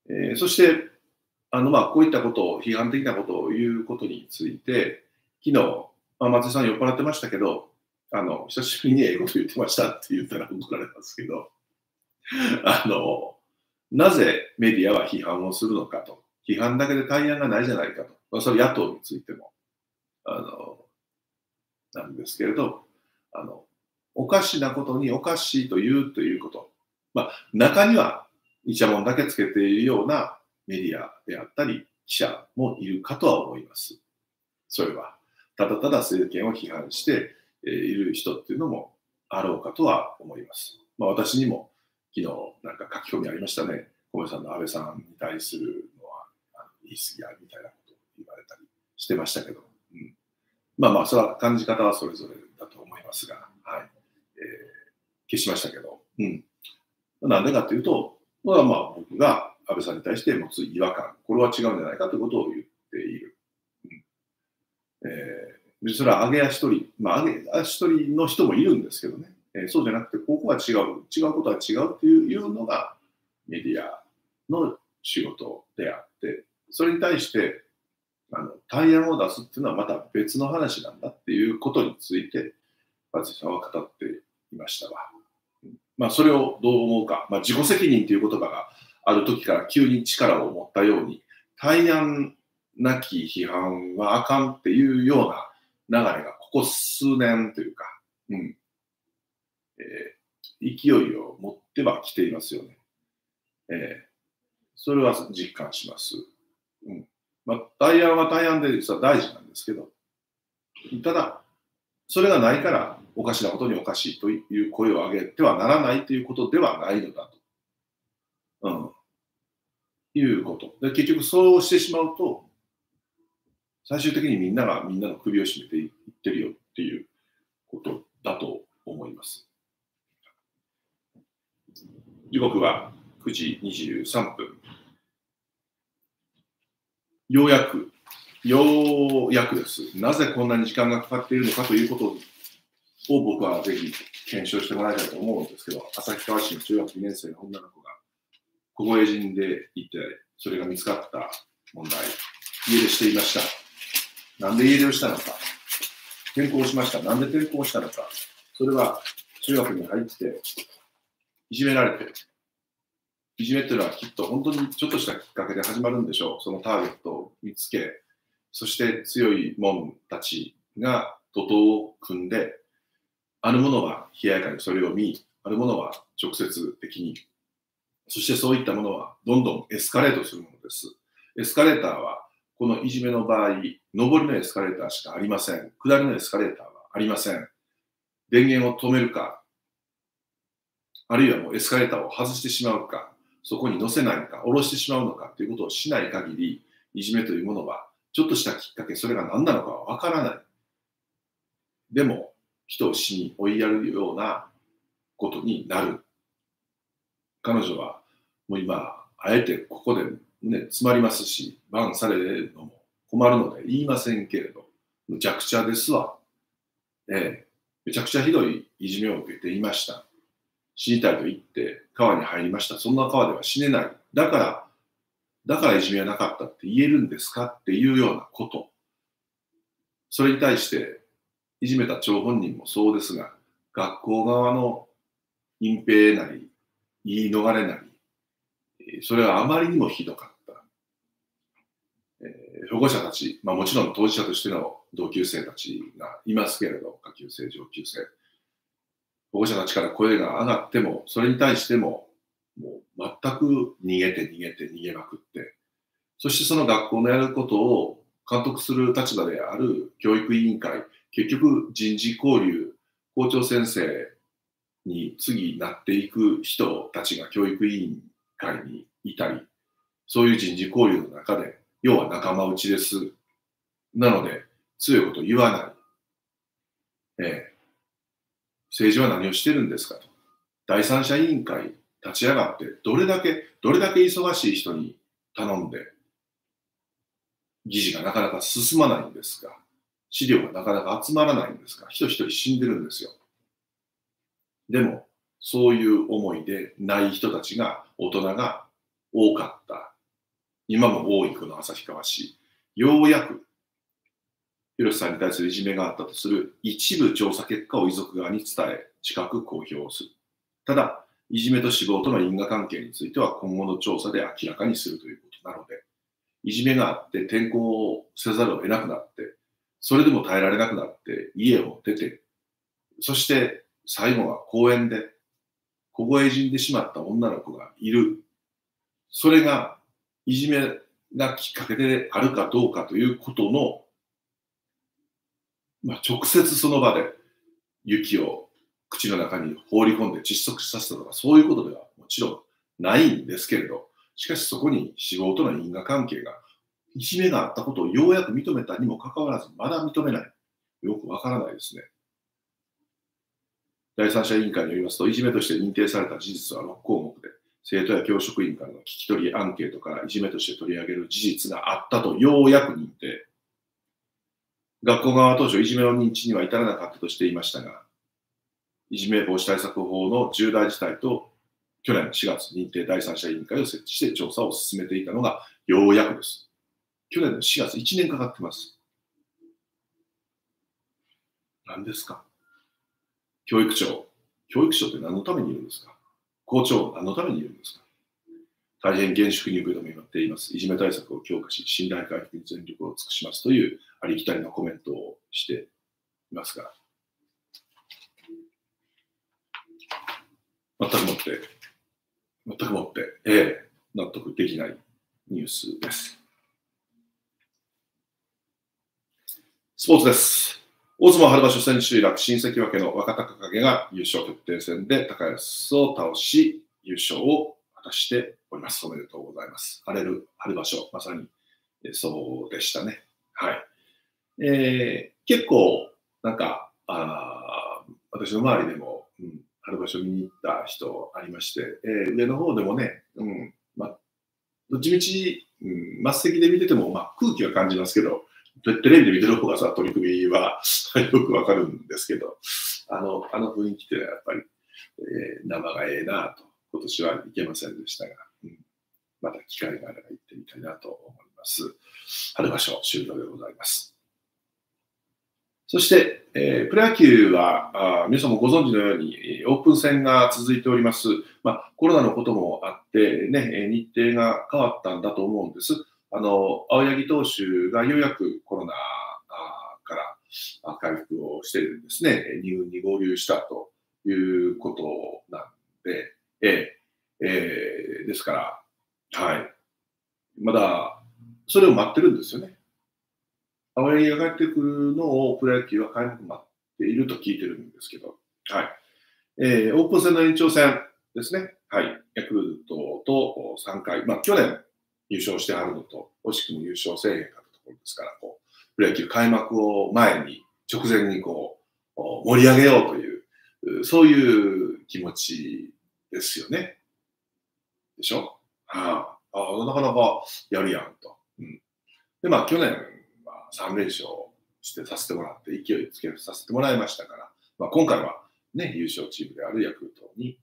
えー、そして、あの、まあ、こういったことを、批判的なことを言うことについて、昨日、まあ、松井さん酔っ払ってましたけど、あの、久しぶりに英語と言ってましたって言ったら怒られますけど、あの、なぜメディアは批判をするのかと。批判だけで対案がないじゃないかと。まあ、それ野党についても、あの、なんですけれど、あの、おかしなことにおかしいと言うということ。まあ、中には、イチャモンだけつけているようなメディアであったり、記者もいるかとは思います。それは、ただただ政権を批判している人っていうのもあろうかとは思います。まあ、私にも昨日なんか書き込みありましたね。小林さんの安倍さんに対するのは言い過ぎやみたいなことを言われたりしてましたけど、うん、まあまあ、それは感じ方はそれぞれだと思いますが、はい、えー、消しましたけど、うん。なんでかというと、これはまあ僕が安倍さんに対して持つ違和感、これは違うんじゃないかということを言っている。うん、えー、それは上げ足取り、まあ、上げ足取りの人もいるんですけどね、えー、そうじゃなくて、ここは違う、違うことは違うというのがメディアの仕事であって、それに対してあの対案を出すっていうのはまた別の話なんだっていうことについて、松井さんは語っていましたわ。まあ、それをどう思うか、まあ、自己責任という言葉がある時から急に力を持ったように、対案なき批判はあかんっていうような流れがここ数年というか、うんえー、勢いを持ってはきていますよね。えー、それは実感します。うんまあ、対案は対案で実は大事なんですけど、ただ、それがないからおかしなことにおかしいという声を上げてはならないということではないのだと、うん、いうことで、結局そうしてしまうと最終的にみんながみんなの首を絞めていってるよっていうことだと思います。時刻はくじにじゅうさんぷん。ようやくようやくです。なぜこんなに時間がかかっているのかということを僕はぜひ検証してもらいたいと思うんですけど、旭川市の中学にねん生の女の子が凍え死んでいて、それが見つかった問題、家出していました。なんで家出をしたのか、転校しました。なんで転校したのか、それは中学に入っていじめられて、いじめっていうのはきっと本当にちょっとしたきっかけで始まるんでしょう。そのターゲットを見つけ、そして強い者たちが徒党を組んで、ある者は冷ややかにそれを見、ある者は直接的に、そしてそういったものはどんどんエスカレートするものです。エスカレーターはこのいじめの場合、上りのエスカレーターしかありません。下りのエスカレーターはありません。電源を止めるか、あるいはもうエスカレーターを外してしまうか、そこに乗せないのか、下ろしてしまうのかということをしない限り、いじめというものはちょっとしたきっかけ、それが何なのかはわからない。でも、人を死に追いやるようなことになる。彼女はもう今、あえてここで胸詰まりますし、バンされるのも困るので言いませんけれど、むちゃくちゃですわ。ええ、めちゃくちゃひどいいじめを受けていました。死にたいと言って川に入りました。そんな川では死ねない。だから、だからいじめはなかったって言えるんですかっていうようなこと。それに対して、いじめた張本人もそうですが、学校側の隠蔽なり、言い逃れなり、それはあまりにもひどかった。えー、保護者たち、まあ、もちろん当事者としての同級生たちがいますけれど、下級生、上級生。保護者たちから声が上がっても、それに対しても、もう全く逃げて逃げて逃げまくって、そしてその学校のやることを監督する立場である教育委員会、結局人事交流、校長先生に次なっていく人たちが教育委員会にいたり、 そういう人事交流の中で、要は仲間内です。なので、強いことを言わない。ええ、政治は何をしてるんですかと。第三者委員会立ち上がって、どれだけ、どれだけ忙しい人に頼んで、議事がなかなか進まないんですか。資料がなかなか集まらないんですか。人一人死んでるんですよ。でも、そういう思いでない人たちが、大人が多かった。今も多いこの旭川市。ようやく、広瀬さんに対するいじめがあったとする一部調査結果を遺族側に伝え、近く公表する。ただ、いじめと死亡との因果関係については今後の調査で明らかにするということなので、いじめがあって転校をせざるを得なくなって、それでも耐えられなくなって家を出て、そして最後は公園で凍え死んでしまった女の子がいる。それがいじめがきっかけであるかどうかということの、まあ、直接その場で雪を口の中に放り込んで窒息させたとか、そういうことではもちろんないんですけれど、しかしそこに死亡との因果関係が、いじめがあったことをようやく認めたにもかかわらず、まだ認めない。よくわからないですね。第三者委員会によりますと、いじめとして認定された事実はろく項目で、生徒や教職員からの聞き取りアンケートからいじめとして取り上げる事実があったとようやく認定。学校側は当初いじめの認知には至らなかったとしていましたが、いじめ防止対策法の重大事態と去年しがつ認定第三者委員会を設置して調査を進めていたのがようやくです。去年のしがつ、いちねんかかってます。何ですか？教育長。教育長って何のためにいるんですか？校長、何のためにいるんですか？大変厳粛に受け止めています。いじめ対策を強化し、信頼回復に全力を尽くしますというありきたりなコメントをしていますが、全くもって、全くもって、ええ、納得できないニュースです。スポーツです。大相撲春場所千秋楽新関脇の若隆景が優勝決定戦で高安を倒し、優勝を果たしております。おめでとうございます。荒れる春場所、まさにそうでしたね。はい。えー、結構、なんか、あ私の周りでも、うん、春場所見に行った人ありまして、えー、上の方でもね、うん、まあ、どっちみち、うん、末席で見てても、まあ、空気は感じますけど、テレビで見てる方がさ、取り組みはよくわかるんですけど、あの、あの雰囲気っていうのはやっぱり、えー、生がええなと、今年は行けませんでしたが、うん、また機会があれば行ってみたいなと思います。春場所終了でございます。そして、えー、プロ野球はあ皆さんもご存知のようにオープン戦が続いております。まあ、コロナのこともあって、ね、日程が変わったんだと思うんです。あの青柳投手がようやくコロナから回復をしてですね、に軍に合流したということなんで、えーえー、ですから、はい、まだそれを待ってるんですよね。青柳が帰ってくるのをプロ野球は開幕待っていると聞いてるんですけど、はい。えー、オープン戦の延長戦ですね。はい。ヤクルトとさんかい、まあ去年優勝してあるのと、惜しくも優勝せえへんかったところですから、こう、プロ野球開幕を前に、直前にこう、盛り上げようという、そういう気持ちですよね。でしょ？はあ、あ、なかなかやるやんと。うん、で、まあ去年、さん連勝してさせてもらって、勢いつけさせてもらいましたから、まあ、今回は、ね、優勝チームであるヤクルトに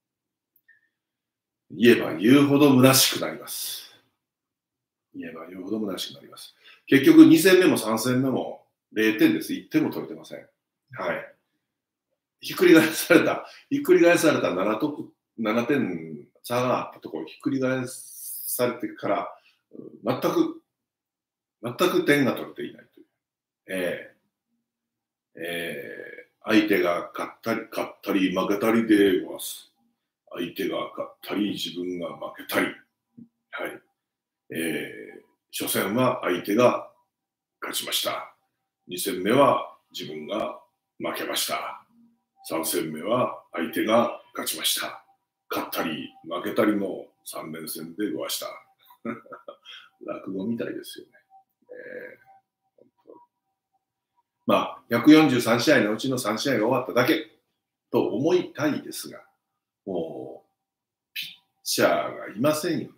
言えば言うほど虚しくなります。言えば言うほど虚しくなります。結局に戦目もさん戦目もれいてんです。いってんも取れてません。はい。ひっくり返された、ひっくり返された 7, とななてん差があったところ、ひっくり返されてから、全く、全く点が取れていない。えーえー、相手が勝ったり、勝ったり負けたりでごわす。相手が勝ったり、自分が負けたり。はい。えー、初戦は相手が勝ちました。に戦目は自分が負けました。さん戦目は相手が勝ちました。勝ったり負けたりのさん連戦でごわした。 落語みたいですよね。えー、まあ、ひゃくよんじゅうさん試合のうちのさん試合が終わっただけと思いたいですが、もう、ピッチャーがいませんよね。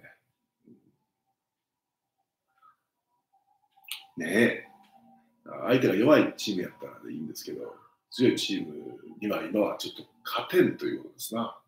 ねえ。相手が弱いチームやったらいいんですけど、強いチームには今はちょっと勝てんということですな。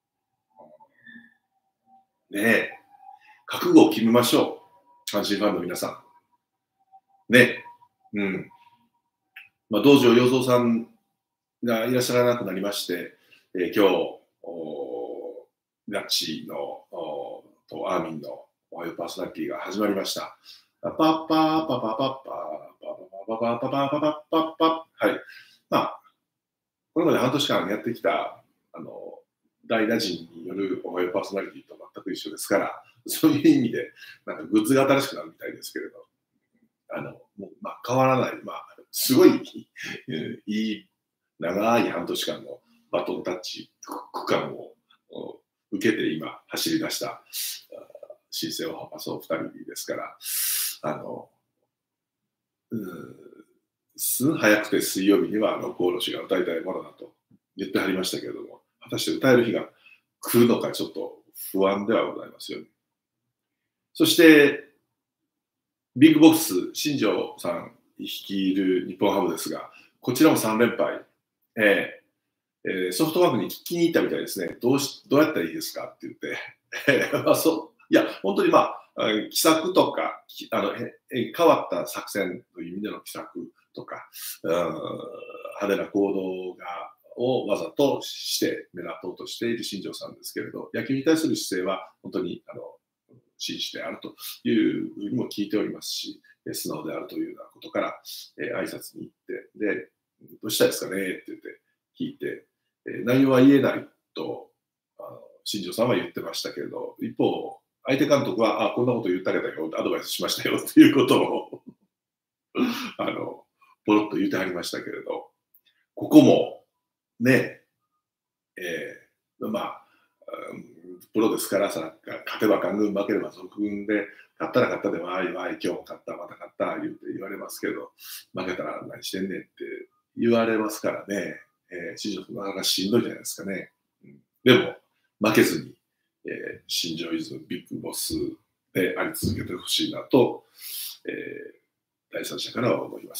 ねえ。覚悟を決めましょう。阪神ファンの皆さん。ね。うん。まあ、道場洋蔵さんがいらっしゃらなくなりまして、えー、今日、ラッチのとアーミンのおはようパーソナリティが始まりました。パッパーパーパパパッパーパパパパパパパパパパパはい。まあ、これまで半年間やってきた、あの、大打人によるおはようパーソナリティと全く一緒ですから、そういう意味で、なんかグッズが新しくなるみたいですけれど、あの、もう、まあ、変わらない、まあ、すごい、いい、長い半年間のバトンタッチ区間を受けて今、走り出した新生をパソふたりですから、あの、うん、す早くて水曜日には、あの、コーロ氏が歌いたいものだと言ってはりましたけれども、果たして歌える日が来るのかちょっと不安ではございますよね。そして、ビッグボックス、新庄さん率いる日本ハムですが、こちらもさん連敗、えーえー、ソフトバンクに聞きに行ったみたいですね。どうしどうやったらいいですかって言って、えーまあ、そういや、本当にまあ、奇策とか、あのえ変わった作戦という意味での奇策とか、うん、派手な行動がをわざとして目立とうとしている新庄さんですけれど、野球に対する姿勢は本当にあの真摯であるというふうにも聞いておりますし、素直であるというようなことから、えー、挨拶に行って、で、どうしたいですかねって言って聞いて、えー、内容は言えないと、あの新庄さんは言ってましたけれど、一方、相手監督は、あ、こんなこと言ったけどよ、アドバイスしましたよということをあの、ポロッと言ってはりましたけれど、ここも、ね、えー、まあ、プロですからさ、勝てば官軍、負ければ賊軍で、勝ったら勝ったで、わいわい、今日も勝った、また勝った、言うて言われますけど、負けたら何してんねんって言われますからね、えー、新庄さんなかなかしんどいじゃないですかね。うん、でも、負けずに、えー、新庄イズムビッグボスであり続けてほしいなと、えー、第三者からは思います。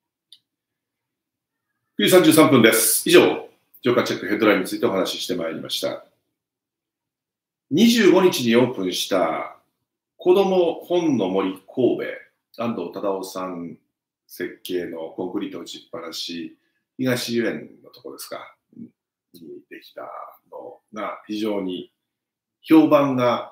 くじさんじゅうさんぷんです。以上、ジョーカーチェックヘッドラインについてお話ししてまいりました。にじゅうごにちにオープンした子ども本の森神戸、安藤忠夫さん設計のコンクリート打ちっぱなし、東遊園のところですか、にできたのが非常に評判が、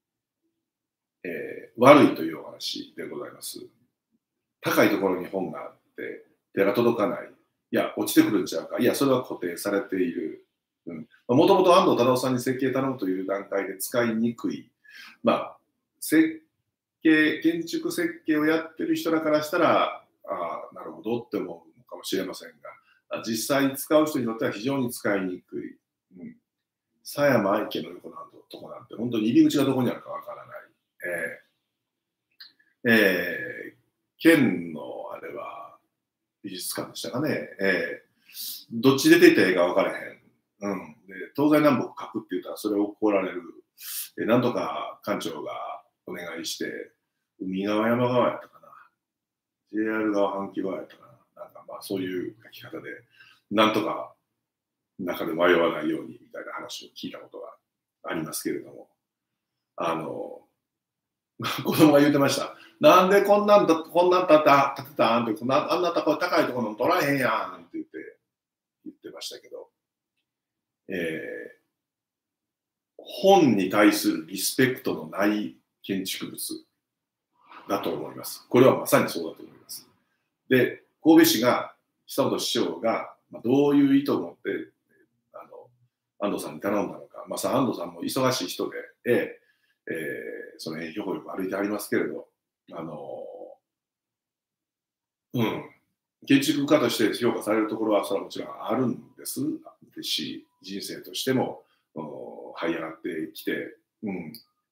えー、悪いというお話でございます。高いところに本があって手が届かない。いや、落ちてくるんちゃうか。いや、それは固定されている。もともと安藤忠夫さんに設計頼むという段階で使いにくい。まあ、設計、建築設計をやってる人らからしたら、ああ、なるほどって思うのかもしれませんが、実際使う人にとっては非常に使いにくい。うん、狭山愛家の横なんとこなんて、本当に入り口がどこにあるかわからない。えーえー、県のあれは美術館でしたかね。えー、どっち出ていったらいいか分からへん。うん、で東西南北書くって言ったらそれを怒られる。えなんとか館長がお願いして、海側山側やったかな。ジェイアール 側阪急側やったかな。なんかまあそういう書き方で、なんとか中で迷わないようにみたいな話を聞いたことがありますけれども、あの、子供が言ってました。なんでこんなんだ、こんなん建てたんって、こんなあんなとこ高いところの取らへんやんって言って、言ってましたけど、えー、本に対するリスペクトのない建築物だと思います。これはまさにそうだと思います。で、神戸市が、久本市長が、まあ、どういう意図を持ってあの安藤さんに頼んだのか、まあ、さ安藤さんも忙しい人で、えーえー、その辺ひょこひょこ歩いてありますけれど、あのうん、建築家として評価されるところはそれはもちろんあるんですし、人生としても這い上がってきて、うん、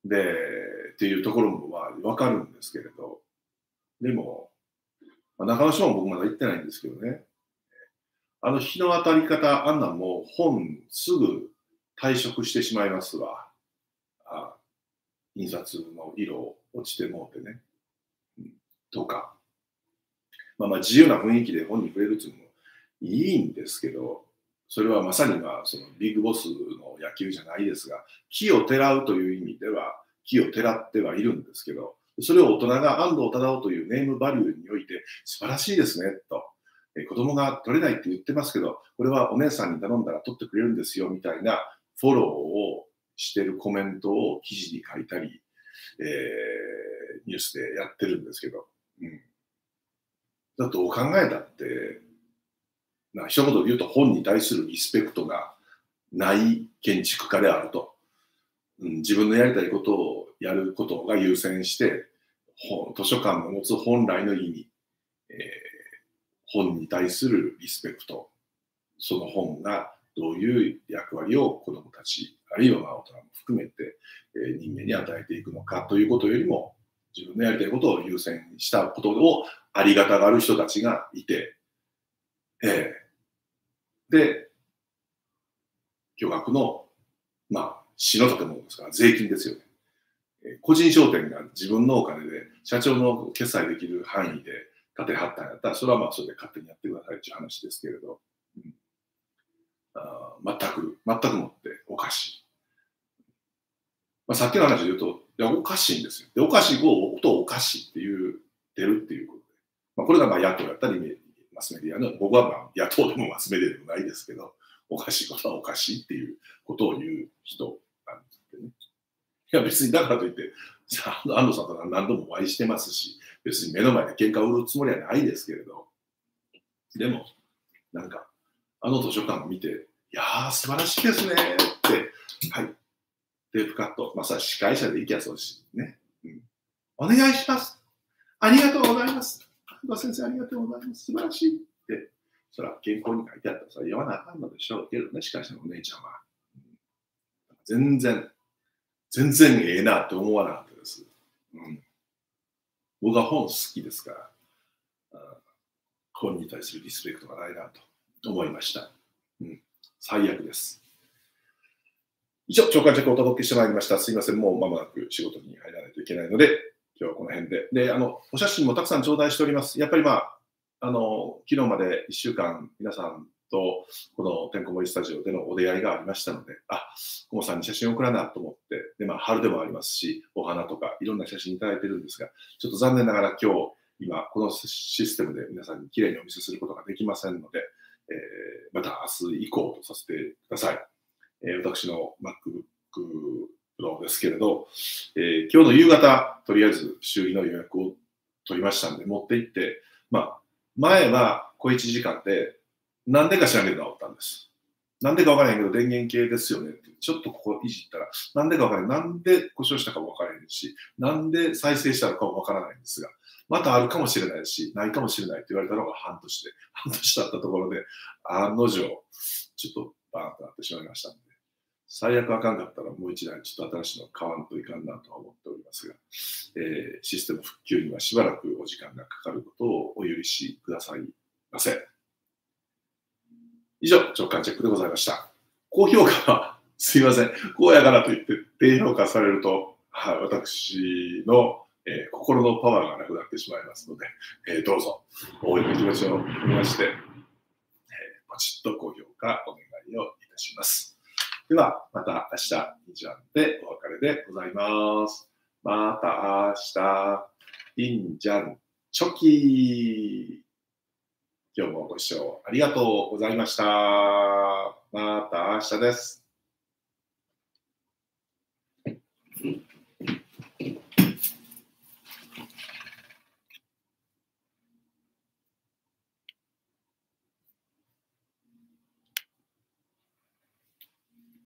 で、っていうところもまあ分かるんですけれど、でも、まあ、中野署も僕まだ行ってないんですけどね、あの日の当たり方、あんなんもう本すぐ退色してしまいますわ。あ、印刷の色落ちてもうてね。うん、とか。まあまあ自由な雰囲気で本に触れるっていうのもいいんですけど、それはまさにまあそのビッグボスの野球じゃないですが、木をてらうという意味では、木をてらってはいるんですけど、それを大人が安藤忠雄というネームバリューにおいて素晴らしいですね、と。え子供が取れないって言ってますけど、これはお姉さんに頼んだら取ってくれるんですよ、みたいなフォローをしてるコメントを記事に書いたり、えー、ニュースでやってるんですけど、うん。だどう考えたって、な一言で言うと本に対するリスペクトがない建築家であると。うん、自分のやりたいことをやることが優先して、図書館の持つ本来の意味、えー、本に対するリスペクト、その本がどういう役割を子どもたち、あるいはまあ大人も含めて、えー、人間に与えていくのかということよりも、自分のやりたいことを優先したことをありがたがる人たちがいて、えー、で、巨額の、まあ、市の建物ですから、税金ですよね。個人商店が自分のお金で社長の決済できる範囲で建てはったんやったら、それはまあそれで勝手にやってくださいっていう話ですけれど、うん、あ全く、全くもっておかしい。まあ、さっきの話で言うと、いや、おかしいんですよ。で、おかしいことをおかしいっていう、出るっていうことで。まあ、これがまあ野党やったり、マスメディアの、僕はまあ野党でもマスメディアでもないですけど、おかしいことはおかしいっていうことを言う人なんですってね。いや別にだからといって、安藤さんとは何度もお会いしてますし、別に目の前で喧嘩を売るつもりはないですけれど、でも、なんか、あの図書館を見て、いやー、素晴らしいですねって、はい、テープカット、まあ、さ司会者でいきゃそうし、ね、うん。お願いします。ありがとうございます。安藤先生、ありがとうございます。素晴らしいって、それは原稿に書いてあったら、それは言わなあかんのでしょうけどね、司会者のお姉ちゃんは。うん、全然、全然ええなって思わなかったです。うん、僕は本好きですから、本に対するリスペクトがないなと思いました。うん、最悪です。以上、長官チェックをお届けしてまいりました。すいません、もう間もなく仕事に入らないといけないので、今日はこの辺で。で、あの、お写真もたくさん頂戴しております。やっぱりまあ、あの、昨日までいっしゅうかん、皆さんとこのてんこ盛りスタジオでのお出会いがありましたので、あ、コモさんに写真を送らなと思って、で、まあ、春でもありますし、お花とかいろんな写真いただいてるんですが、ちょっと残念ながら今日、今、このシステムで皆さんにきれいにお見せすることができませんので、えー、また明日以降とさせてください。えー、私の MacBook Pro ですけれど、えー、今日の夕方、とりあえず修理の予約を取りましたんで、持って行って、まあ、前は小いちじかんで、なんでか知らんけど治ったんです。なんでかわからへんけど電源系ですよねって。ちょっとここいじったら、なんでかわからへん。なんで故障したかもわからへんし、なんで再生したのかもわからないんですが、またあるかもしれないし、ないかもしれないって言われたのが半年で、半年経ったところで、案の定、ちょっとバーンとなってしまいましたので、最悪あかんかったらもう一台ちょっと新しいの買わんといかんなとは思っておりますが、えー、システム復旧にはしばらくお時間がかかることをお許しくださいませ。以上、直感チェックでございました。高評価は、すいません、こうやからといって低評価されると、はい、私の、えー、心のパワーがなくなってしまいますので、えー、どうぞ、応援の気持ちを込めまして、えー、ポチッと高評価お願いをいたします。では、また明日、にじゃんでお別れでございます。また明日、いんじゃん、チョキー。今日もご視聴ありがとうございました。また明日です。